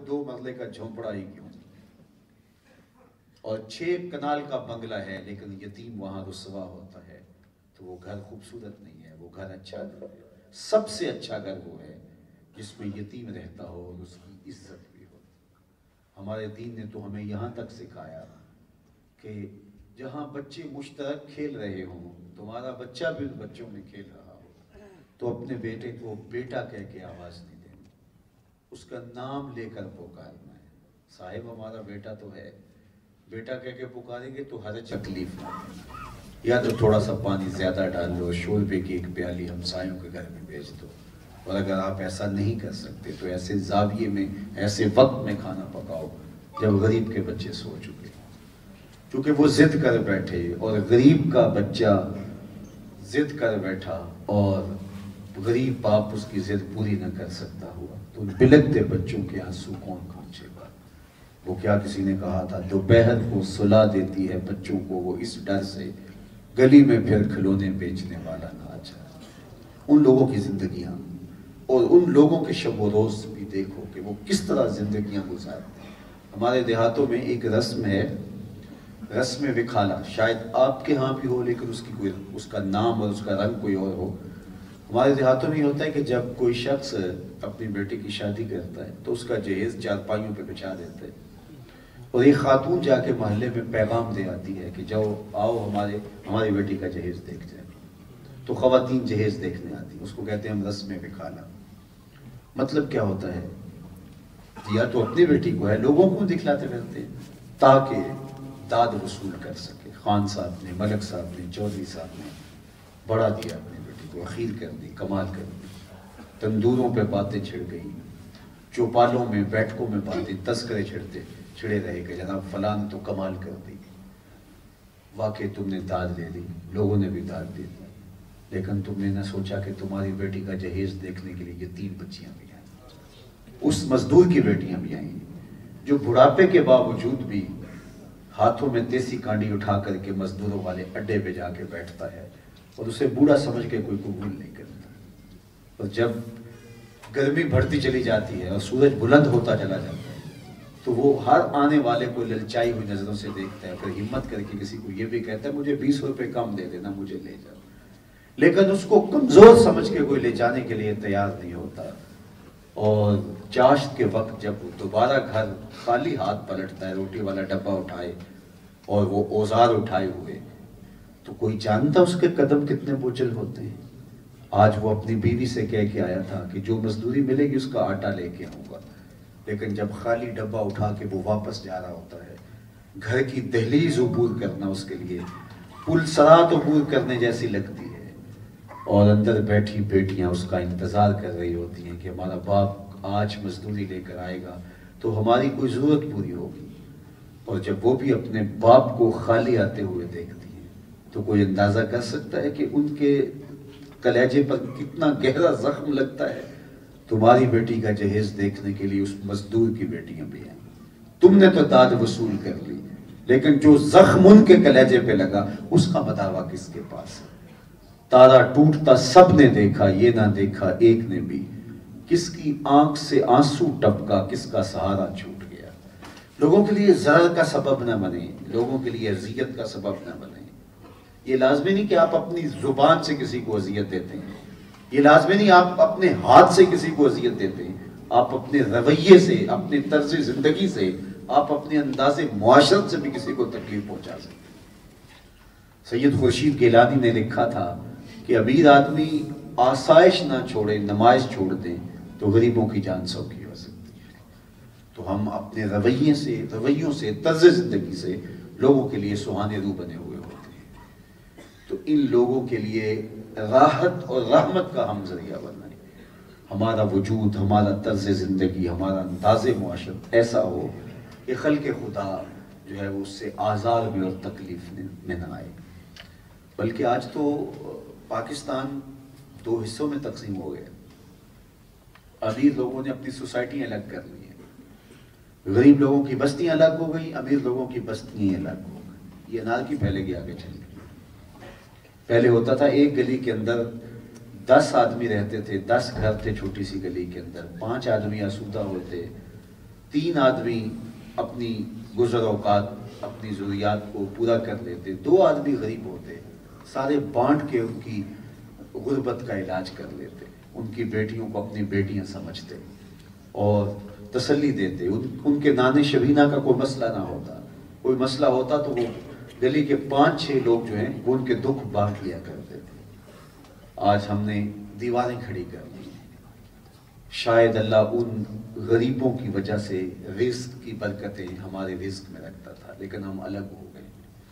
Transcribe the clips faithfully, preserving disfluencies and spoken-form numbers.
दो मरले का झोंपड़ा ही क्यों, और छह कनाल का बंगला है लेकिन यतीम वहां रुसवा होता है, तो वो घर खूबसूरत नहीं है, वो घर अच्छा नहीं है। सबसे अच्छा घर वो है जिसमें यतीम रहता हो और उसकी इज्जत भी हो। हमारे दीन ने तो हमें यहाँ तक सिखाया कि जहाँ बच्चे मुश्तरक खेल रहे हों, तुम्हारा बच्चा भी उन बच्चों में खेल रहा हो, तो अपने बेटे को बेटा कह के आवाज़ नहीं देनी, उसका नाम लेकर पुकारना है। साहिब हमारा बेटा तो है, बेटा कह के पुकारेंगे तो हर तकलीफ ना देना, या तो थोड़ा सा पानी ज़्यादा डाल लो, शोरबे की एक प्याली हमसायों के घर में भेज दो। और अगर आप ऐसा नहीं कर सकते तो ऐसे जाविये में, ऐसे वक्त में खाना पकाओ जब गरीब के बच्चे सो चुके, क्योंकि वो जिद कर बैठे और गरीब का बच्चा जिद कर बैठा और गरीब बाप उसकी जिद पूरी न कर सकता हुआ, तो बिलखते बच्चों के आंसू कौन पहुंचेगा। वो क्या किसी ने कहा था, दोपहर को सुला देती है बच्चों को वो इस डर से, गली में फिर खिलौने बेचने वाला ना आ जाए। उन लोगों की जिंदगियां और उन लोगों के शब व रोज भी देखो कि वो किस तरह जिंदगियां गुजारते हैं। हमारे देहातों में एक रस्म है, रस्म विखाला, शायद आपके यहाँ भी हो लेकिन उसकी कोई उसका नाम और उसका रंग कोई और हो। हमारे देहातों में होता है कि जब कोई शख्स अपनी बेटी की शादी करता है तो उसका जहेज चारपाइयों पे बिछा देते हैं और एक खातून जाके महल्ले में पैगाम दे आती है कि जाओ आओ हमारे हमारी बेटी का जहेज देख जाए। तो ख़वातीन जहेज देखने आती, उसको कहते हैं हम रस्म विखाला। मतलब क्या होता है, या तो अपनी बेटी को है, लोगों को दिखलाते रहते हैं ताकि दाद वसूल कर सके। खान साहब ने, मलक साहब ने, चौधरी साहब ने बढ़ा दिया अपनी बेटी को, अखीर कर दी, कमाल कर दी। तंदूरों पे बातें छिड़ गई, चौपालों में, बैठकों में बातें, तस्करे छिड़ते छिड़े रहे कि जनाब फलां ने तो कमाल कर दी। वाकई तुमने दाद ले ली, लोगों ने भी दाद दे दी, लेकिन तुमने न सोचा कि तुम्हारी बेटी का जहेज देखने के लिए ये तीन बच्चियां भी आई, उस मजदूर की बेटियां भी आई जो बुढ़ापे के बावजूद भी हाथों में देसी कांडी उठा करके मजदूरों वाले अड्डे पे जाके बैठता है और उसे बूढ़ा समझ के कोई कबूल नहीं करता। और जब गर्मी बढ़ती चली जाती है और सूरज बुलंद होता चला जाता है तो वो हर आने वाले को ललचाई हुई नजरों से देखता है, फिर हिम्मत करके किसी को ये भी कहता है मुझे बीस रुपए कम दे देना, मुझे ले जाओ। लेकिन उसको कमजोर समझ के कोई ले जाने के लिए तैयार नहीं होता। और चाश्त के वक्त जब दोबारा घर खाली हाथ पलटता है, रोटी वाला डब्बा उठाए और वो औजार उठाए हुए, तो कोई जानता उसके कदम कितने बोझल होते हैं। आज वो अपनी बीवी से कह के आया था कि जो मजदूरी मिलेगी उसका आटा लेके आऊंगा, लेकिन जब खाली डब्बा उठा के वो वापस जा रहा होता है, घर की दहलीज अबूर करना उसके लिए पुलसरात अबूर करने जैसी लगती है। और अंदर बैठी बेटियां उसका इंतजार कर रही होती हैं कि हमारा बाप आज मजदूरी लेकर आएगा तो हमारी कोई जरूरत पूरी होगी। और जब वो भी अपने बाप को खाली आते हुए देखती हैं तो कोई अंदाजा कर सकता है कि उनके कलेजे पर कितना गहरा जख्म लगता है। तुम्हारी बेटी का जहेज देखने के लिए उस मजदूर की बेटियां भी हैं। तुमने तो दाद वसूल कर ली, लेकिन जो जख्म उनके कलेजे पे लगा उसका बदावा किसके पास है। तारा टूटता सब ने देखा, ये ना देखा एक ने भी, किसकी आंख से आंसू टपका, किसका सहारा छूट गया। लोगों के लिए ज़रर का सबब न बने, लोगों के लिए अजियत का सबब न बने। ये लाजमी नहीं कि आप अपनी जुबान से किसी को अजियत देते हैं, ये लाजमी नहीं आप अपने हाथ से किसी को अजियत देते हैं, आप अपने रवैये से, अपने तर्ज जिंदगी से, आप अपने अंदाजे मुआशरत से भी किसी को तकलीफ पहुंचा सकते हैं। सैयद खुर्शीद गिलानी ने लिखा था कि अमीर आदमी आसाइश ना छोड़े, नमाइश छोड़ दें तो गरीबों की जान सौखी हो सकती है। तो हम अपने रवैये से, रवैयों से, तर्ज जिंदगी से लोगों के लिए सुहाने रू बने हुए होते हैं। तो इन लोगों के लिए राहत और रहमत का हम जरिया बनाए। हमारा वजूद, हमारा तर्ज जिंदगी, हमारा अंदाज़े मुआशरत ऐसा हो कि खल्क़ खुदा जो है वो उससे आज़ार में और तकलीफ में न आए। बल्कि आज तो पाकिस्तान दो हिस्सों में तकसीम हो गया। अमीर लोगों ने अपनी सोसाइटियाँ अलग कर ली हैं, गरीब लोगों की बस्तियाँ अलग हो गई, अमीर लोगों की बस्तियाँ अलग हो गई। ये अनारकी पहले के आगे चली गई। पहले होता था एक गली के अंदर दस आदमी रहते थे, दस घर थे छोटी सी गली के अंदर, पांच आदमी आसूदा होते, تین آدمی اپنی گزر اوقات اپنی ضروریات کو پورا کر لیتے، دو آدمی غریب ہوتے، سارے بانٹ کے ان کی غربت کا علاج کر لیتے، ان کی بیٹیوں کو اپنی بیٹیاں سمجھتے اور تسلی دیتے، ان ان کے نانے شبینہ کا کوئی مسئلہ نہ ہوتا، کوئی مسئلہ ہوتا تو وہ گلی کے پانچ چھ لوگ جو ہیں وہ ان کے دکھ بانٹ لیا کرتے تھے۔ آج ہم نے دیواریں کھڑی کر دی، شاید اللہ ان غریبوں کی وجہ سے رزق کی برکتیں ہمارے رزق میں رکھتا تھا، لیکن ہم الگ ہو گئے۔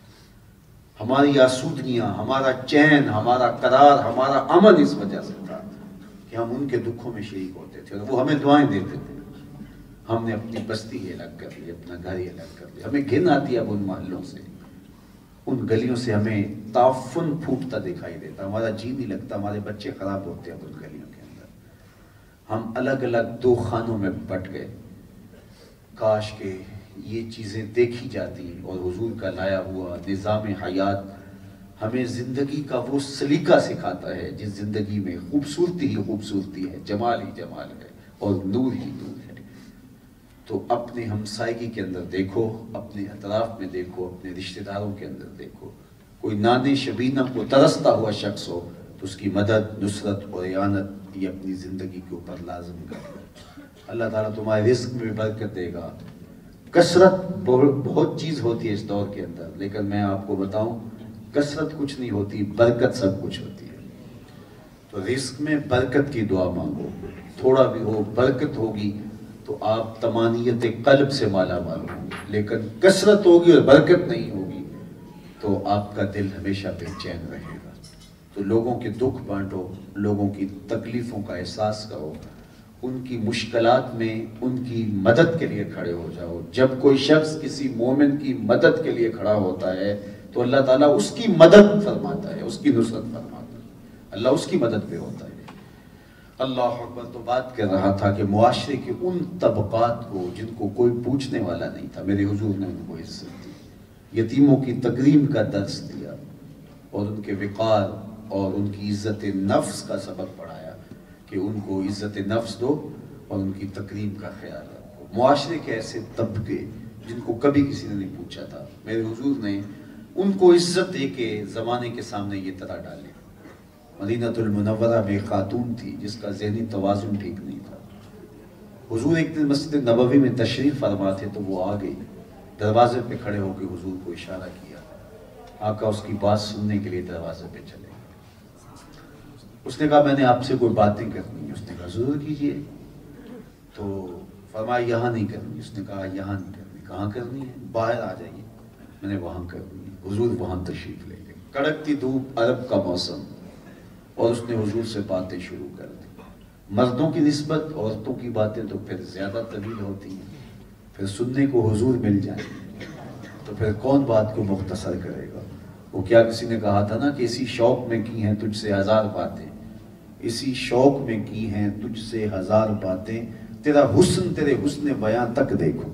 ہماری آسودگیاں، ہمارا چین، ہمارا قرار، ہمارا امن اس وجہ سے تھا کہ ہم ان کے دکھوں میں شریک ہوتے تھے اور وہ ہمیں دعائیں دیتے تھے۔ ہم نے اپنی بستی ہی الگ کر لی، اپنا گھر ہی الگ کر لیا، ہمیں گھن آتی ہے اب ان محلوں سے، ان گلیوں سے ہمیں تعفن پھوٹتا دکھائی دیتا، ہمارا جی نہیں لگتا، ہمارے بچے خراب ہوتے ہیں اب ان گلیوں کے اندر۔ ہم الگ الگ دو خانوں میں بٹ گئے۔ کاش کہ یہ چیزیں دیکھی جاتی اور حضور کا لایا ہوا نظام حیات ہمیں زندگی کا وہ سلیقہ سکھاتا ہے جس زندگی میں خوبصورتی ہی خوبصورتی ہے، جمال ہی جمال ہے اور نور ہی نور ہے۔ تو اپنے ہمسائیگی کے اندر دیکھو، اپنے اطراف میں دیکھو، اپنے رشتہ داروں کے اندر دیکھو، کوئی نانے شبینہ کو ترستا ہوا شخص ہو تو اس کی مدد، نصرت اور اعانت یہ اپنی زندگی کے اوپر لازم کرو۔ اللہ تعالیٰ تمہارے رزق میں بھی برکت دے گا۔ کثرت بہت چیز ہوتی ہے اس دور کے اندر، لیکن میں آپ کو بتاؤں کثرت کچھ نہیں ہوتی، برکت سب کچھ ہوتی ہے۔ تو رزق میں برکت کی دعا مانگو، تھوڑا بھی ہو برکت ہوگی تو آپ تمانیت قلب سے مالا مال ہوں گے، لیکن کثرت ہوگی اور برکت نہیں ہوگی تو آپ کا دل ہمیشہ بے چین رہے گا۔ تو لوگوں کے دکھ بانٹو، لوگوں کی تکلیفوں کا احساس کرو، ان کی مشکلات میں ان کی مدد کے لیے کھڑے ہو جاؤ۔ جب کوئی شخص کسی مومن کی مدد کے لیے کھڑا ہوتا ہے تو اللہ تعالیٰ اس کی مدد فرماتا ہے، اس کی نصرت فرماتا ہے، اللہ اس کی مدد پہ ہوتا ہے۔ اللہ اکبر۔ تو بات کر رہا تھا کہ معاشرے کے ان طبقات کو جن کو کوئی پوچھنے والا نہیں تھا، میرے حضور نے ان کو عزت دی، یتیموں کی تکریم کا درس دیا اور ان کے وقار اور ان کی عزت نفس کا سبق پڑھایا کہ ان کو عزت نفس دو اور ان کی تکریم کا خیال رکھو۔ معاشرے کے ایسے طبقے جن کو کبھی کسی نے نہیں پوچھا تھا، میرے حضور نے ان کو عزت دے کے زمانے کے سامنے یہ طرح ڈالے۔ مدینہ المنورہ میں خاتون تھی جس کا ذہنی توازن ٹھیک نہیں تھا۔ حضور ایک دن مسجد نبوی میں تشریف فرما تھے تو وہ آ گئی، دروازے پہ کھڑے ہو کے حضور کو اشارہ کیا، آقا اس کی بات سننے کے لیے دروازے پہ چلے۔ اس نے کہا میں نے آپ سے کوئی باتیں کرنی ہے۔ اس نے کہا ضرور کیجئے۔ تو فرمایا یہاں نہیں کرنی۔ اس نے کہا یہاں نہیں کرنی۔ کہاں کرنی ہے؟ باہر آ جائیے، میں نے وہاں کرنی ہے۔ حضور وہاں تشریف لے گئے، کڑکتی دھوپ، عرب کا موسم، اور اس نے حضور سے باتیں شروع کر دی۔ مردوں کی نسبت عورتوں کی باتیں تو پھر زیادہ طویل ہوتی ہیں، پھر سننے کو حضور مل جائیں تو پھر کون بات کو مختصر کرے گا۔ وہ کیا کسی نے کہا تھا نا کہ اسی شوق میں کی ہیں تجھ سے ہزار باتیں، اسی شوق میں کی ہیں تجھ سے ہزار باتیں، تیرا حسن تیرے حسن بیاں تک دیکھو۔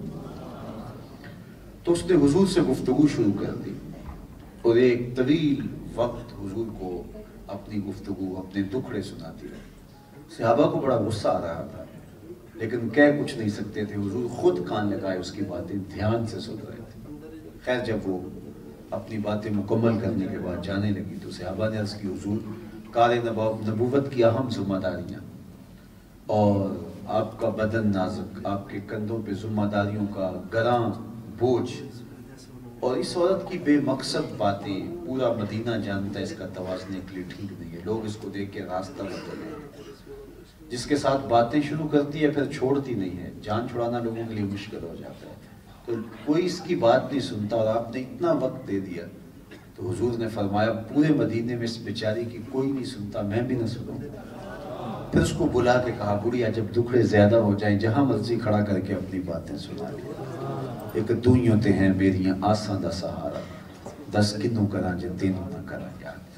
تو اس نے حضور سے گفتگو شروع کر دی اور ایک طویل وقت حضور کو اپنی گفتگو، اپنے دکھڑے سناتی رہی۔ صحابہ کو بڑا غصہ آ رہا تھا لیکن کہہ کچھ نہیں سکتے تھے، حضور خود کان لگائے اس کی باتیں دھیان سے سن رہے تھے۔ خیر جب وہ اپنی باتیں مکمل کرنے کے بعد جانے لگی تو صحابہ نے عرض کی حضور کار نبوت کی اہم ذمہ داریاں اور آپ کا بدن نازک، آپ کے کندھوں پہ ذمہ داریوں کا گراں بوجھ، اور اس عورت کی بے مقصد باتیں پورا مدینہ جانتا ہے، اس کا توازنے کے لیے ٹھیک نہیں ہے۔ لوگ اس کو دیکھ کے راستہ بدل رہے ہیں، جس کے ساتھ باتیں شروع کرتی ہے پھر چھوڑتی نہیں ہے، جان چھڑانا لوگوں کے لیے مشکل ہو جاتا ہے۔ تو کوئی اس کی بات نہیں سنتا اور آپ نے اتنا وقت دے دیا تو حضور نے فرمایا پورے مدینے میں اس بیچاری کی کوئی نہیں سنتا، میں بھی نہ سنوں۔ پھر اس کو بلا کے کہا بڑھیا جب دکھڑے زیادہ ہو جائیں جہاں مرضی کھڑا کر کے اپنی باتیں سنا لیا۔ ایک دنیا تے ہیں میریاں آسان دا سہارا، دس کنوں کرا جے تینوں نہ کرا یاد۔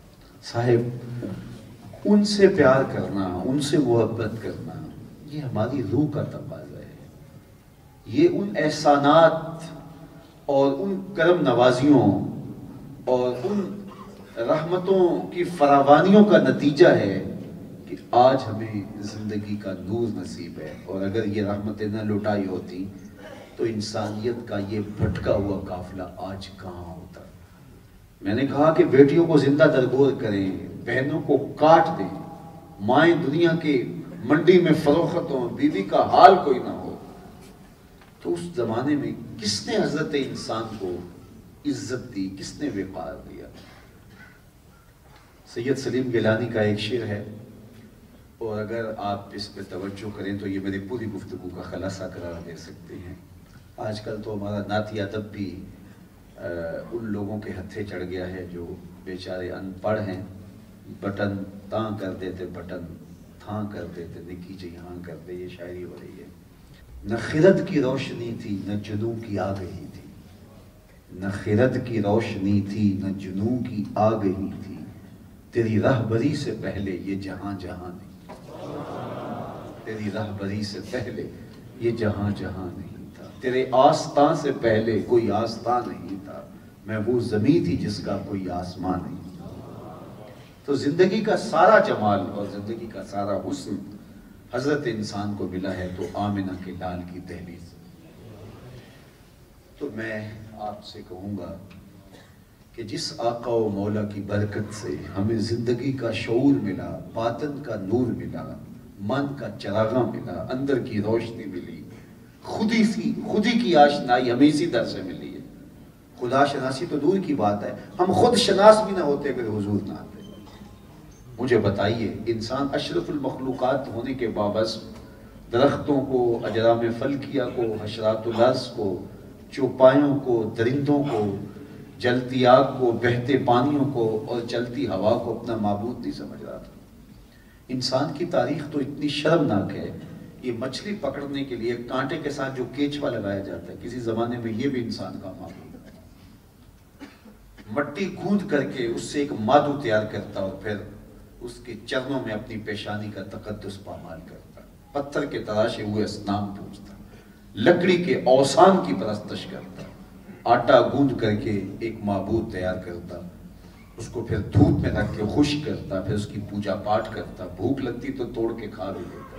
صاحب ان سے پیار کرنا، ان سے محبت کرنا یہ ہماری روح کا تقاضا ہے۔ یہ ان احسانات اور ان کرم نوازیوں اور ان رحمتوں کی فراوانیوں کا نتیجہ ہے کہ کہ آج ہمیں زندگی کا نور نصیب ہے، اور اگر یہ رحمتیں نہ لٹائی ہوتی تو انسانیت کا یہ بھٹکا ہوا قافلہ آج کہاں ہوتا۔ میں نے کہا کہ بیٹیوں کو زندہ درگور کریں، بہنوں کو کاٹ دیں، مائیں دنیا کے منڈی میں فروخت ہوں، بیوی کا حال کوئی نہ ہو، تو اس زمانے میں کس نے حضرت انسان کو عزت دی، کس نے وقار دیا؟ سید سلیم گیلانی کا ایک شعر ہے، اور اگر آپ اس پہ توجہ کریں تو یہ میری پوری گفتگو کا خلاصہ قرار دے سکتے ہیں۔ آج کل تو ہمارا نعتی ادب بھی ان لوگوں کے ہتھے چڑھ گیا ہے جو بیچارے ان پڑھ ہیں، بٹن تاں کر دیتے بٹن تھاں کر دیتے، نکی جی ہاں کر دے، یہ شاعری ہو رہی ہے۔ نہ خرد کی روشنی تھی نہ جنوں کی آگہی تھی، نہ خرد کی روشنی تھی نہ جنوں کی آگہی تھی، تیری رہبری سے پہلے یہ جہاں جہاں نہیں، تیری رہبری سے پہلے یہ جہاں جہاں نہیں تھا، تیرے آستان سے پہلے کوئی آستان نہیں تھا، میں وہ زمین تھی جس کا کوئی آسمان نہیں تھا۔ تو زندگی کا سارا جمال اور زندگی کا سارا حسن حضرت انسان کو ملا ہے تو آمنہ کے لال کی دہلیز۔ تو میں آپ سے کہوں گا کہ جس آقا و مولا کی برکت سے ہمیں زندگی کا شعور ملا، باطن کا نور ملا، من کا چراغاں ملا، اندر کی روشنی ملی، خودی سی خودی کی آشنائی ہمیں اسی در سے ملی ہے۔ خدا شناسی تو دور کی بات ہے، ہم خود شناس بھی نہ ہوتے اگر حضور نہ آتے۔ مجھے بتائیے، انسان اشرف المخلوقات ہونے کے باوجود درختوں کو، اجرام فلکیہ کو، حشرات الارض کو، چوپایوں کو، درندوں کو، جلتی آگ کو، بہتے پانیوں کو اور چلتی ہوا کو اپنا معبود نہیں سمجھ رہا تھا۔ انسان کی تاریخ تو اتنی شرمناک ہے، یہ مچھلی پکڑنے کے لیے کانٹے کے ساتھ جو کیچوا لگایا جاتا ہے، کسی زمانے میں یہ بھی انسان کا معبود ہے۔ مٹی گوندھ کر کے اس سے ایک مادو تیار کرتا اور پھر اس کے چرنوں میں اپنی پیشانی کا تقدس پامال کرتا، پتھر کے تراشے ہوئے اصنام پوجتا، لکڑی کے اوثان کی پرستش کرتا، آٹا گوندھ کر کے ایک معبود تیار کرتا، اس کو پھر دھوپ میں رکھ کے خشک کرتا، پھر اس کی پوجا پاٹ کرتا، بھوک لگتی تو توڑ کے کھا بھی لیتا۔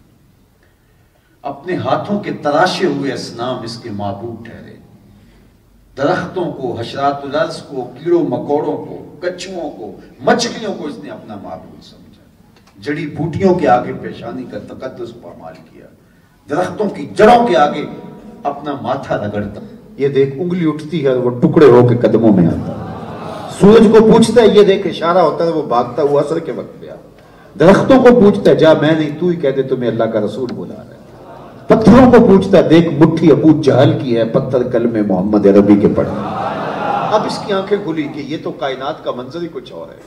اپنے ہاتھوں کے تراشے ہوئے اصنام اس کے معبود ٹھہرے، درختوں کو، حشرات الارض کو، کیڑوں مکوڑوں کو، کچھووں کو، مچھلیوں کو اس نے اپنا معبود سمجھا، جڑی بوٹیوں کے آگے پیشانی کا تقدس پامال کیا، درختوں کی جڑوں کے آگے اپنا ماتھا رگڑتا۔ یہ دیکھ انگلی اٹھتی ہے اور وہ ٹکڑے ہو کے قدموں میں آتا، سورج کو پوچھتا ہے، یہ دیکھ اشارہ ہوتا ہے، وہ بھاگتا ہوا عصر کے وقت پہ آتا، درختوں کو پوچھتا ہے، جا میں نہیں تو ہی کہہ دے تمہیں اللہ کا رسول بلا رہا ہے، پتھروں کو پوچھتا ہے، دیکھ مٹھی ابو جہل کی ہے، پتھر کلمے محمد عربی کے پڑھ۔ اب اس کی آنکھیں کھلی کہ یہ تو کائنات کا منظر ہی کچھ اور ہے،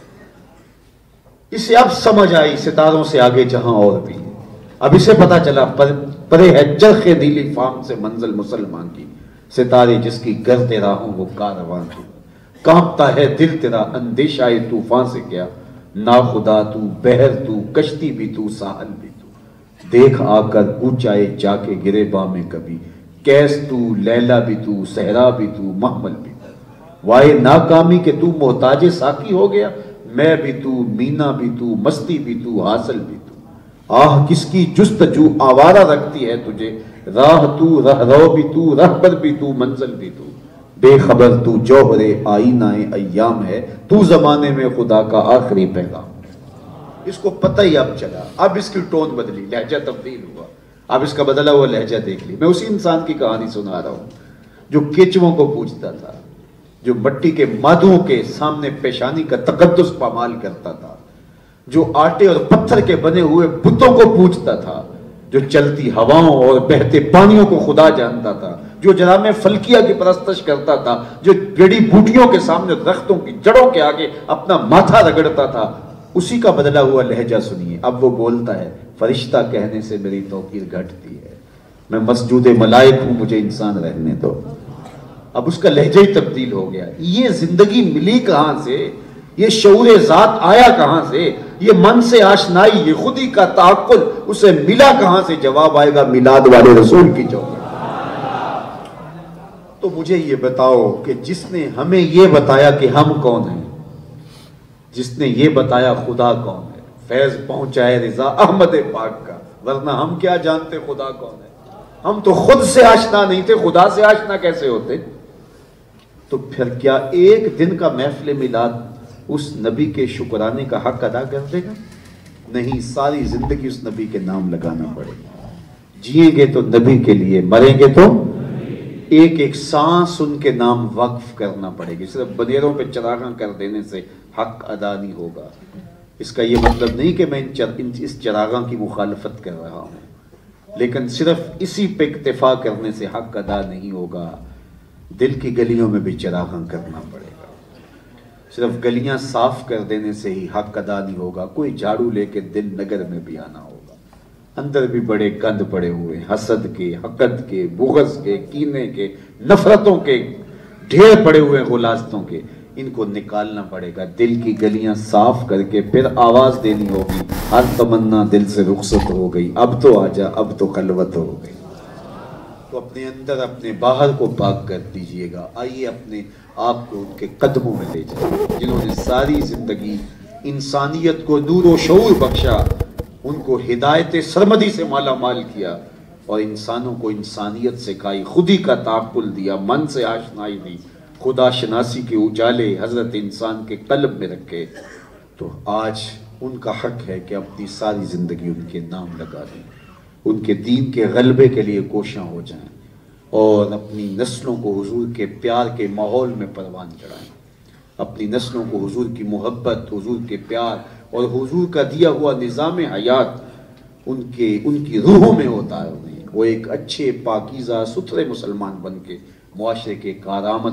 اسے اب سمجھ آئی ستاروں سے آگے جہاں اور بھی، اب اسے پتا چلا پرے ہے چرخ نیلی فام سے منزل مسلمان کی، ستارے جس کی گرد راہوں وہ کاروان کی، کانپتا ہے دل تیرا اندیشہ طوفان سے کیا، نا خدا تو، بحر تو، کشتی بھی تو، ساحل بھی تو، دیکھ آ کر اونچائے جا کے گرے با میں کبھی، کیس تو، لیلا بھی تو، صحرا بھی تو، محمل بھی تو، وائے ناکامی کہ تو محتاج ساقی ہو گیا، میں بھی تو، مینا بھی تو، مستی بھی تو، حاصل بھی تو، آہ کس کی جستجو آوارہ رکھتی ہے تجھے، راہ تو، رہرو بھی تو، رہبر بھی تو، منزل بھی تو، بے خبر تو جوہر آئینہ ایام ہے، تو زمانے میں خدا کا آخری پیغام۔ اس کو پتہ ہی اب چلا، اب اس کی ٹون بدلی، لہجہ تبدیل ہوا، اب اس کا بدلا ہوا لہجہ دیکھ لی۔ میں اسی انسان کی کہانی سنا رہا ہوں جو کیچووں کو پوچھتا تھا، جو مٹی کے مادوں کے سامنے پیشانی کا تقدس پامال کرتا تھا، جو آٹے اور پتھر کے بنے ہوئے بتوں کو پوچھتا تھا، جو چلتی ہواؤں اور بہتے پانیوں کو خدا جانتا تھا، جو جرام فلکیہ کی پرستش کرتا تھا، جو جڑی بوٹیوں کے سامنے درختوں کی جڑوں کے آگے اپنا ماتھا رگڑتا تھا، اسی کا بدلا ہوا لہجہ سنیے۔ اب وہ بولتا ہے، فرشتہ کہنے سے میری توقیر گھٹتی ہے، میں مسجود ملائک ہوں، مجھے انسان رہنے دو۔ اب اس کا لہجہ ہی تبدیل ہو گیا۔ یہ زندگی ملی کہاں سے؟ یہ شعور ذات آیا کہاں سے؟ یہ من سے آشنائی، یہ خودی کا تعقل اسے ملا کہاں سے؟ جواب آئے گا میلاد والے رسول کی چوکٹ۔ تو مجھے یہ بتاؤ کہ جس نے ہمیں یہ بتایا کہ ہم کون ہیں، جس نے یہ بتایا خدا کون ہے، فیض پہنچائے رضا احمد پاک کا، ورنہ ہم کیا جانتے خدا کون ہے؟ ہم تو خود سے آشنا نہیں تھے، خدا سے آشنا کیسے ہوتے؟ تو پھر کیا ایک دن کا محفل میلاد اس نبی کے شکرانے کا حق ادا کر دے گا؟ نہیں، ساری زندگی اس نبی کے نام لگانا پڑے گا۔ جیئیں گے تو نبی کے لیے، مریں گے تو ایک ایک سانس ان کے نام وقف کرنا پڑے گی۔ صرف بنیروں پہ چراغاں کر دینے سے حق ادا نہیں ہوگا۔ اس کا یہ مطلب نہیں کہ میں اس چراغاں کی مخالفت کر رہا ہوں، لیکن صرف اسی پہ اکتفا کرنے سے حق ادا نہیں ہوگا۔ دل کی گلیوں میں بھی چراغاں کرنا پڑے گا۔ صرف گلیاں صاف کر دینے سے ہی حق ادا نہیں ہوگا۔ کوئی جھاڑو لے کے دل نگر میں بھی آنا ہوگا۔ اندر بھی بڑے گند پڑے ہوئے، حسد کے، حقد کے، بغض کے، کینے کے، نفرتوں کے ڈھیر پڑے ہوئے، غلاستوں کے، ان کو نکالنا پڑے گا۔ دل کی گلیاں صاف کر کے پھر آواز دینی ہوگی، ہر تمنا دل سے رخصت ہو گئی، اب تو آجا، اب تو خلوت ہو گئی۔ تو اپنے اندر اپنے باہر کو پاک کر دیجئے گا۔ آئیے اپنے آپ کو ان کے قدموں میں لے جائیں، جنہوں نے ساری زندگی انسانیت کو نور و شعور بخشا، ان کو ہدایت سرمدی سے مالا مال کیا، اور انسانوں کو انسانیت سکھائی، خودی کا تعقل دیا، من سے آشنائی دی، خدا شناسی کے اجالے حضرت انسان کے قلب میں رکھے۔ تو آج ان کا حق ہے کہ اپنی ساری زندگی ان کے نام لگا دیں، ان کے دین کے غلبے کے لیے کوشاں ہو جائیں، اور اپنی نسلوں کو حضور کے پیار کے ماحول میں پروان چڑھائیں، اپنی نسلوں کو حضور کی محبت، حضور کے پیار اور حضور کا دیا ہوا نظام حیات ان کے ان کی روحوں میں اتار دیں۔ وہ ایک اچھے پاکیزہ ستھرے مسلمان بن کے معاشرے کے کارآمد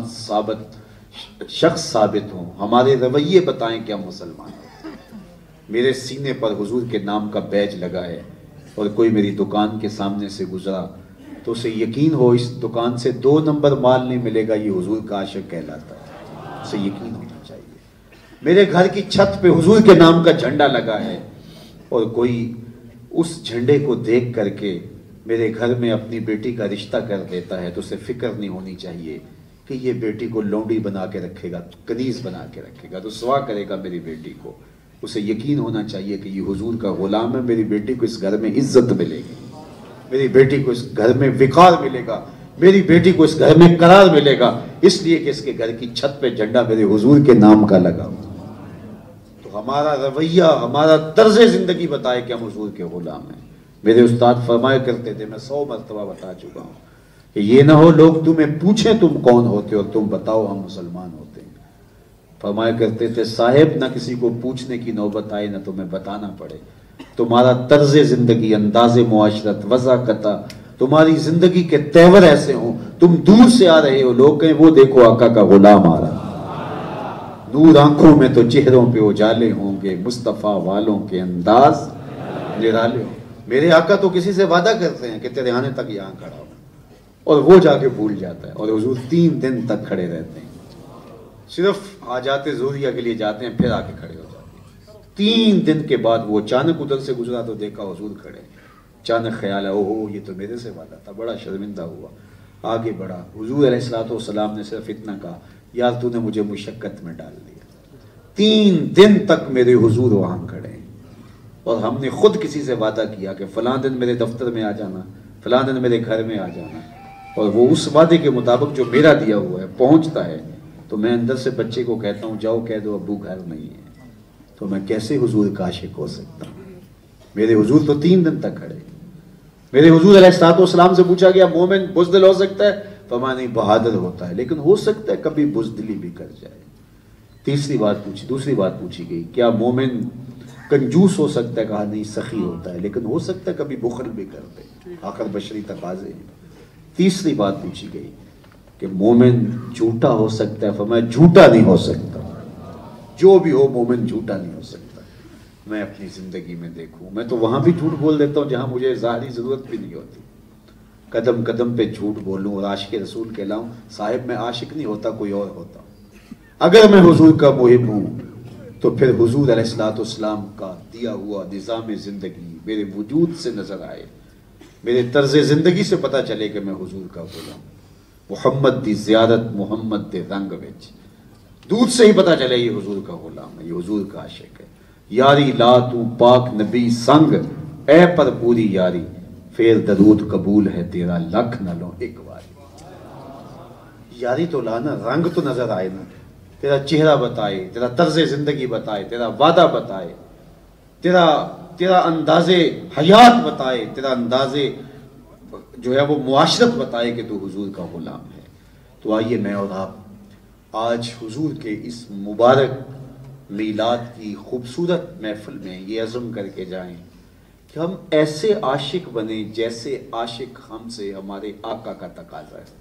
ثابت شخص ثابت ہوں۔ ہمارے رویے بتائیں کہ ہم مسلمان ہیں۔ میرے سینے پر حضور کے نام کا بیج لگا ہے، اور کوئی میری دکان کے سامنے سے گزرا تو اسے یقین ہو اس دکان سے دو نمبر مال نہیں ملے گا، یہ حضور کا عاشق کہلاتا ہے، اسے یقین ہونا چاہیے۔ میرے گھر کی چھت پہ حضور کے نام کا جھنڈا لگا ہے، اور کوئی اس جھنڈے کو دیکھ کر کے میرے گھر میں اپنی بیٹی کا رشتہ کر دیتا ہے، تو اسے فکر نہیں ہونی چاہیے کہ یہ بیٹی کو لونڈی بنا کے رکھے گا، کنیز بنا کے رکھے گا، تو سوا کرے گا میری بیٹی کو۔ اسے یقین ہونا چاہیے کہ یہ حضور کا غلام ہے، میری بیٹی کو اس گھر میں عزت ملے گی، میری بیٹی کو اس گھر میں وقار ملے گا، میری بیٹی کو اس گھر میں قرار ملے گا، اس لیے کہ اس کے گھر کی چھت پہ جھنڈا میرے حضور کے نام کا لگا ہوا۔ تو ہمارا رویہ، ہمارا طرز زندگی بتائے کہ ہم حضور کے غلام ہیں۔ میرے استاد فرمایا کرتے تھے، میں سو مرتبہ بتا چکا ہوں، کہ یہ نہ ہو لوگ تمہیں پوچھیں تم کون ہوتے اور تم بتاؤ ہم مسلمان ہوتے ہیں۔ فرمایا کرتے تھے، صاحب نہ کسی کو پوچھنے کی نوبت آئے نہ تمہیں بتانا پڑے، تمہارا طرز زندگی، انداز معاشرت، وضاقتہ، تمہاری زندگی کے تیور ایسے ہوں، تم دور سے آ رہے ہو، لوگ کہیں وہ دیکھو آقا کا غلام آ رہا، نور آنکھوں میں تو چہروں پہ اجالے ہوں گے، مصطفیٰ والوں کے انداز نرالے ہوں۔ میرے آقا تو کسی سے وعدہ کرتے ہیں کہ تیرے آنے تک یہاں کھڑا ہو، اور وہ جا کے بھول جاتا ہے، اور حضور تین دن تک کھڑے رہتے ہیں، صرف حاجات ضروریہ کے لیے جاتے ہیں، پھر آ کے کھڑے ہو جاتے ہیں۔ تین دن کے بعد وہ اچانک ادھر سے گزرا تو دیکھا حضور کھڑے، اچانک خیال ہے اوہو یہ تو میرے سے وعدہ تھا، بڑا شرمندہ ہوا، آگے بڑھا۔ حضور علیہ الصلوۃ والسلام نے صرف اتنا کہا، یار تو نے مجھے مشقت میں ڈال دیا۔ تین دن تک میرے حضور وہاں کھڑے ہیں، اور ہم نے خود کسی سے وعدہ کیا کہ فلاں دن میرے دفتر میں آ جانا، فلاں دن میرے گھر میں آ جانا، اور وہ اس وعدے کے مطابق جو میرا دیا ہوا ہے پہنچتا ہے، تو میں اندر سے بچے کو کہتا ہوں جاؤ کہہ دو ابو گھر نہیں ہے، تو میں کیسے حضور کا عاشق ہو سکتا ہوں؟ میرے حضور تو تین دن تک کھڑے۔ میرے حضور علیہ الصلوۃ والسلام سے پوچھا گیا مومن بزدل ہو سکتا ہے؟ فرمایا نہیں، بہادر ہوتا ہے، لیکن ہو سکتا ہے کبھی بزدلی بھی کر جائے۔ تیسری بات پوچھی دوسری بات پوچھی گئی، کیا مومن کنجوس ہو سکتا ہے؟ کہا نہیں، سخی ہوتا ہے، لیکن ہو سکتا ہے کبھی بخل بھی کر دے، آخر بشری تقاضے ہیں۔ تیسری بات پوچھی گئی کہ مومن جھوٹا ہو سکتا ہے؟ فرمایا جھوٹا نہیں ہو سکتا، جو بھی ہو مومن جھوٹا نہیں ہو سکتا۔ میں اپنی زندگی میں دیکھوں، میں تو وہاں بھی جھوٹ بول دیتا ہوں جہاں مجھے ظاہری ضرورت بھی نہیں ہوتی، قدم قدم پہ جھوٹ بولوں اور عاشق رسول کہلاؤں، صاحب میں عاشق نہیں ہوتا، کوئی اور ہوتا ہوں۔ اگر میں حضور کا محب ہوں تو پھر حضور علیہ الصلوۃ والسلام کا دیا ہوا نظام زندگی میرے وجود سے نظر آئے، میرے طرز زندگی سے پتہ چلے کہ میں حضور کا غلام، محمد دی زیارت محمد دے رنگ وچ، دودھ سے ہی پتہ چلے یہ حضور کا غلام ہے، یہ حضور کا عاشق ہے۔ یاری لا تو پاک نبی سنگ اے پر پوری یاری پھر درود قبول ہے تیرا لکھ نہ لو ایک باری یاری تو لانا رنگ تو نظر آئے نا تیرا چہرہ بتائے تیرا طرز زندگی بتائے تیرا وعدہ بتائے تیرا تیرا انداز حیات بتائے تیرا انداز جو ہے وہ معاشرت بتائے کہ تو حضور کا غلام ہے. تو آئیے میں اور آپ آج حضور کے اس مبارک میلاد کی خوبصورت محفل میں یہ عزم کر کے جائیں کہ ہم ایسے عاشق بنیں جیسے عاشق ہم سے ہمارے آقا کا تقاضا ہے.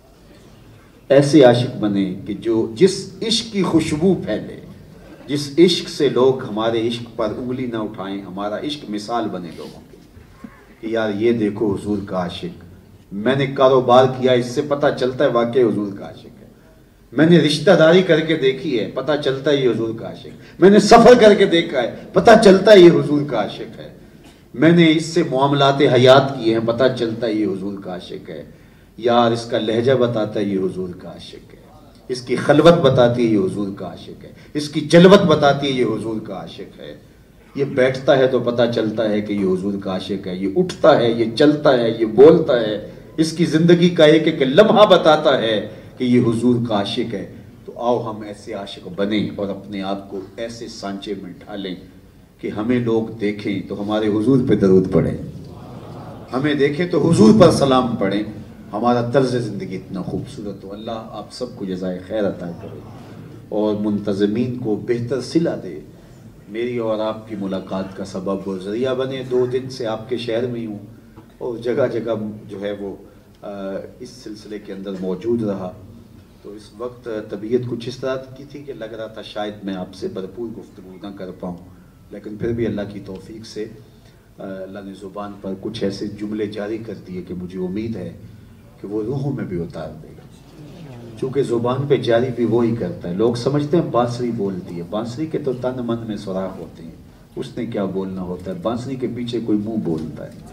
ایسے عاشق بنیں کہ جو جس عشق کی خوشبو پھیلے, جس عشق سے لوگ ہمارے عشق پر انگلی نہ اٹھائیں, ہمارا عشق مثال بنے لوگوں کے کہ یار یہ دیکھو حضور کا عاشق, میں نے کاروبار کیا اس سے پتہ چلتا ہے واقعی حضور کا عاشق ہے, میں نے رشتہ داری کر کے دیکھی ہے پتہ چلتا ہے یہ حضور کا عاشق, میں نے سفر کر کے دیکھا ہے پتہ چلتا ہے یہ حضور کا عاشق ہے, میں نے اس سے معاملات حیات کیے ہیں پتہ چلتا ہے یہ حضور کا عاشق ہے. یار اس کا لہجہ بتاتا ہے یہ حضور کا عاشق ہے, اس کی خلوت بتاتی ہے یہ حضور کا عاشق ہے, اس کی جلوت بتاتی ہے یہ حضور کا عاشق ہے. یہ بیٹھتا ہے تو پتہ چلتا ہے کہ یہ حضور کا عاشق ہے, یہ اٹھتا ہے, یہ چلتا ہے, یہ بولتا ہے, اس کی زندگی کا ایک ایک لمحہ بتاتا ہے کہ یہ حضور کا عاشق ہے. تو آؤ ہم ایسے عاشق بنیں اور اپنے آپ کو ایسے سانچے میں ڈھالیں کہ ہمیں لوگ دیکھیں تو ہمارے حضور پہ درود پڑھیں, ہمیں دیکھیں تو حضور پر سلام پڑھیں, ہمارا طرز زندگی اتنا خوبصورت ہو. اللہ آپ سب کو جزائے خیر عطا کرے اور منتظمین کو بہتر صلہ دے. میری اور آپ کی ملاقات کا سبب و ذریعہ بنے. دو دن سے آپ کے شہر میں ہوں اور جگہ جگہ جو ہے وہ اس سلسلے کے اندر موجود رہا. تو اس وقت طبیعت کچھ اس طرح کی تھی کہ لگ رہا تھا شاید میں آپ سے بھرپور گفتگو نہ کر پاؤں, لیکن پھر بھی اللہ کی توفیق سے اللہ نے زبان پر کچھ ایسے جملے جاری کر دیے کہ مجھے امید ہے کہ وہ روحوں میں بھی اتار دے گا. چونکہ زبان پہ جاری بھی وہی کرتا ہے. لوگ سمجھتے ہیں بانسری بولتی ہے, بانسری کے تو تن من میں سوراخ ہوتے ہیں, اس نے کیا بولنا ہوتا ہے, بانسری کے پیچھے کوئی منہ بولتا ہے.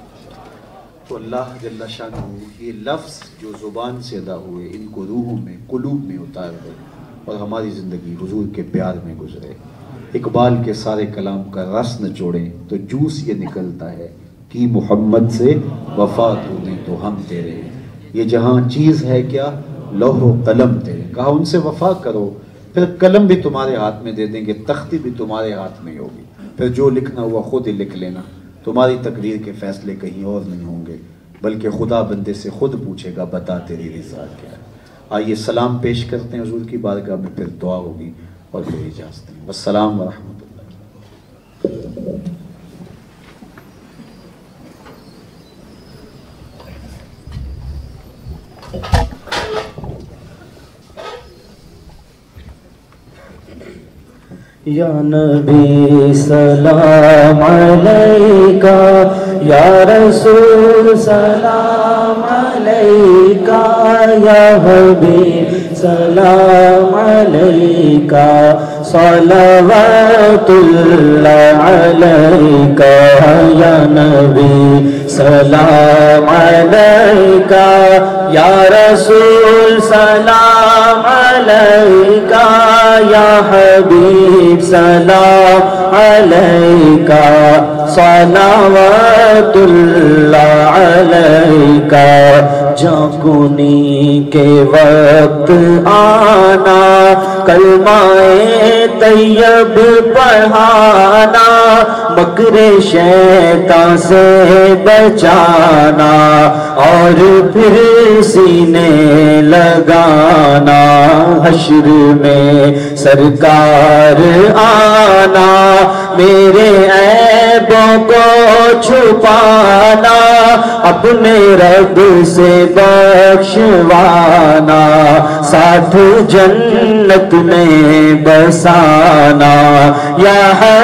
تو اللہ جل شانہ یہ لفظ جو زبان سے ادا ہوئے ان کو روحوں میں قلوب میں اتار دے اور ہماری زندگی حضور کے پیار میں گزرے. اقبال کے سارے کلام کا رس نچوڑیں تو جوس یہ نکلتا ہے کہ محمد سے وفا تو نے تو ہم تیرے, یہ جہاں چیز ہے کیا لوح و قلم تیرے. کہا ان سے وفا کرو, پھر قلم بھی تمہارے ہاتھ میں دے دیں گے, تختی بھی تمہارے ہاتھ میں ہوگی, پھر جو لکھنا ہوا خود ہی لکھ لینا. تمہاری تقدیر کے فیصلے کہیں اور نہیں ہوں گے بلکہ خدا بندے سے خود پوچھے گا بتا تیری رضا کیا ہے. آئیے سلام پیش کرتے ہیں حضور کی بارگاہ میں, پھر دعا ہوگی اور پھر اجازت دیں. والسلام ورحمۃ اللہ. یا نبی سلام علیکہ, یا رسول سلام علیکہ, یا حبیب سلام علیکہ, صلوات اللہ علیکہ. یا نبی سلام علیکہ, یا رسول سلام علیکہ, یا حبیب سلام علیکہ, صلوات اللہ علیکہ. جاگنی کے وقت آنا, کلمہ طیب پڑھانا, مکر شیطان سے بچانا, اور پھر سینے لگانا. حشر میں سرکار آنا, میرے عیبوں کو چھپانا, اپنے رب سے بخشوانا, ساتھ جنت میں بسانا. یا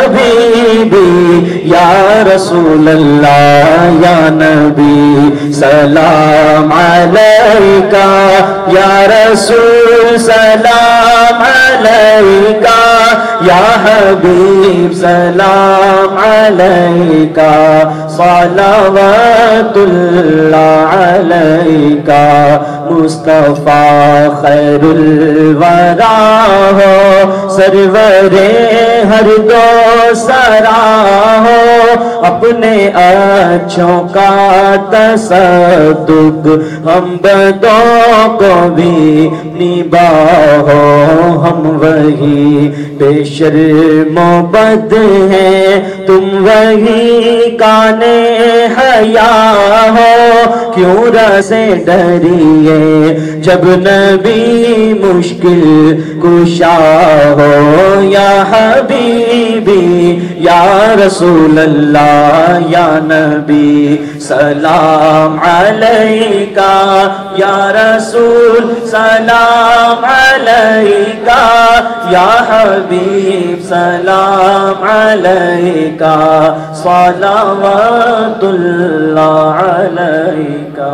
حبیبی یا رسول اللہ, یا نبی سلام علیکہ, یا رسول سلام علیکہ, یا حبیب سلام علیکہ, صلوات اللہ علیکا مصطفیٰ خیر الورا ہو سرور ہر دو سرا ہو اپنے اچھوں کا تصدق ہم بدوں کو بھی نباہو ہم وہی بے شرم و بد ہیں تم وہی کانے حیا ہو کیوں رسے ڈریے جب نبی مشکل کشا ہو یا حبیبی یا رسول اللہ یا نبی سلام علیکہ یا رسول سلام علیکہ یا حبیب سلام علیکہ صلوات اللہ علیکہ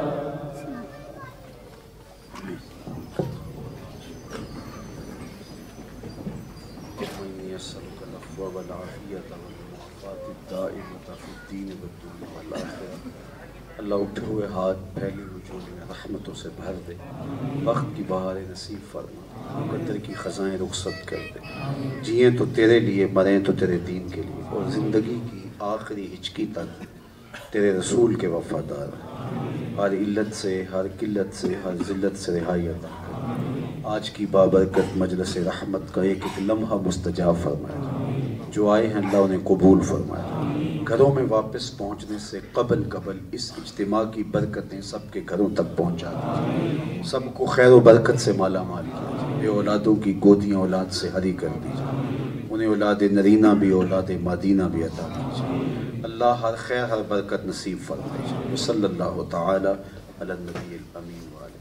اللہ اٹھے ہوئے ہاتھ پھیلی وجوہ میں رحمتوں سے بھر دے وقت کی بہار نصیب فرما مقدر کی خزائیں رخصت کر دے جئیں تو تیرے لیے مریں تو تیرے دین کے لیے اور زندگی کی آخری ہچکی تک تیرے رسول کے وفادار ہر علت سے ہر قلت سے ہر ذلت سے رہائی عطا کر آج کی بابرکت مجلس رحمت کا ایک ایک لمحہ مستجاب فرمائے جو آئے ہیں اللہ انہیں قبول فرمائے گھروں میں واپس پہنچنے سے قبل قبل اس اجتماع کی برکتیں سب کے گھروں تک پہنچا دیجیے سب کو خیر و برکت سے مالا مال کیجیے بے اولادوں کی گودیاں اولاد سے ہری کر دیجیے انہیں اولاد نرینہ بھی اولاد مادینہ بھی عطا کیجیے اللہ ہر خیر ہر برکت نصیب فرمائے صلی اللہ تعالی علی النبی الامین وآلہ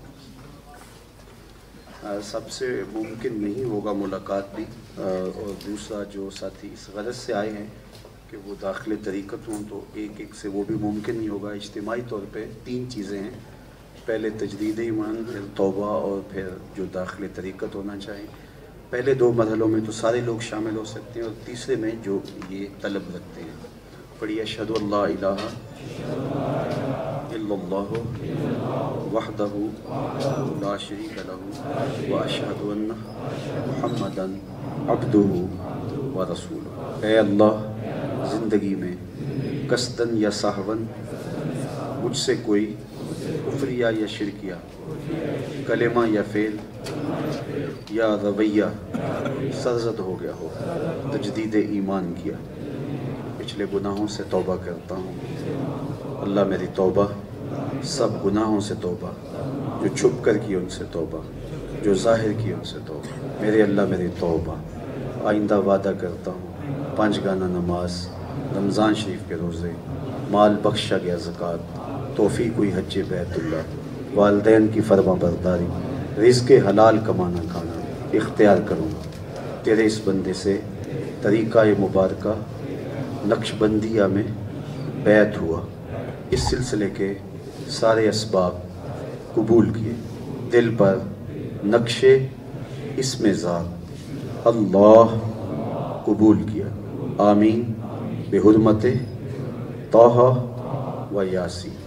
سب سے ممکن نہیں ہوگا ملاقات بھی اور دوسرا جو ساتھی اس غرض سے آئے ہیں کہ وہ داخل طریقت ہوں تو ایک ایک سے وہ بھی ممکن نہیں ہوگا اجتماعی طور پہ تین چیزیں ہیں پہلے تجدید ایمان پھر توبہ اور پھر جو داخل طریقت ہونا چاہیے پہلے دو مرحلوں میں تو سارے لوگ شامل ہو سکتے ہیں اور تیسرے میں جو یہ طلب رکھتے ہیں پڑھیے اشہد ان لا الہ الا اللہ وحدہ لا شریک لہ واشہد ان محمدا عبدہ ورسولہ اے اللہ زندگی میں قصدن یا سہون مجھ سے کوئی کفریہ یا شرکیہ کلمہ یا فعل یا رویہ سرزد ہو گیا ہو تجدید ایمان کیا پچھلے گناہوں سے توبہ کرتا ہوں اللہ میری توبہ سب گناہوں سے توبہ جو چھپ کر کی ان سے توبہ جو ظاہر کی ان سے توبہ میرے اللہ میری توبہ آئندہ وعدہ کرتا ہوں پانچ گانا نماز رمضان شریف کے روزے مال بخشا گیا زکوٰۃ توفیق ہوئی حج بیت اللہ والدین کی فرما برداری رزق حلال کمانا کھانا اختیار کروں تیرے اس بندے سے طریقہ مبارکہ نقش بندیہ میں بیعت ہوا اس سلسلے کے سارے اسباب قبول کیے دل پر نقش اسم ذات اللہ قبول کیا آمین بحرمت طٰہٰ و یاسین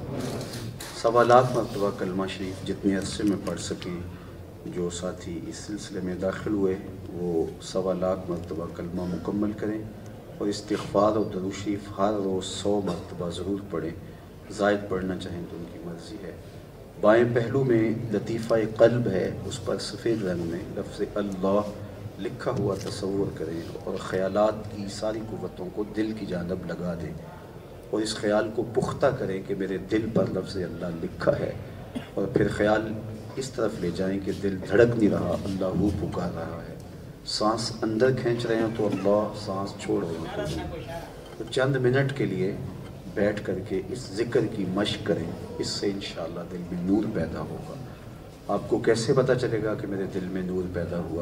سوا لاکھ مرتبہ کلمہ شریف جتنے عرصے میں پڑھ سکیں جو ساتھی اس سلسلے میں داخل ہوئے وہ سوا لاکھ مرتبہ کلمہ مکمل کریں اور استغفار اور درود شریف ہر روز سو مرتبہ ضرور پڑھیں زائد پڑھنا چاہیں تو ان کی مرضی ہے بائیں پہلو میں لطیفہ قلب ہے اس پر سفید رنگ میں لفظ اللہ لکھا ہوا تصور کریں اور خیالات کی ساری قوتوں کو دل کی جانب لگا دیں اور اس خیال کو پختہ کریں کہ میرے دل پر لفظ اللہ لکھا ہے اور پھر خیال اس طرف لے جائیں کہ دل دھڑک نہیں رہا اللہ وہ پکار رہا ہے سانس اندر کھینچ رہے ہیں تو اللہ سانس چھوڑ رہے ہیں تو چند منٹ کے لیے بیٹھ کر کے اس ذکر کی مشق کریں اس سے انشاءاللہ دل میں نور پیدا ہوگا آپ کو کیسے پتہ چلے گا کہ میرے دل میں نور پیدا ہوا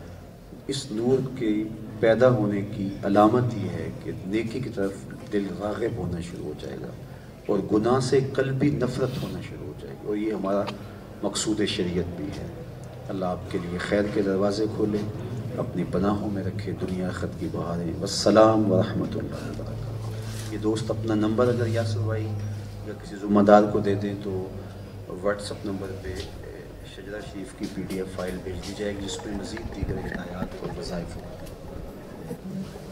اس نور کے پیدا ہونے کی علامت یہ ہے کہ نیکی کی طرف دل راغب ہونا شروع ہو جائے گا اور گناہ سے قلبی نفرت ہونا شروع ہو جائے گی اور یہ ہمارا مقصود شریعت بھی ہے اللہ آپ کے لیے خیر کے دروازے کھولے اپنی پناہوں میں رکھے دنیا خط کی بہاریں والسلام ورحمۃ اللہ وبرکاتہ یہ دوست اپنا نمبر اگر یاسر بھائی یا کسی ذمہ دار کو دے دیں تو واٹس اپ نمبر پہ شجرہ شریف کی پی ڈی ایف فائل بھیج دی جائے گی جس میں مزید دیگر ہدایات اور وظائف ہوں.